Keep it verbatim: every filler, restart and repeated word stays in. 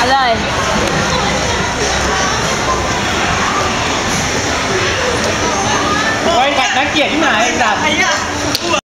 เลยไว้บัตรนักเกียรติที่ไหนไอ้สัตว์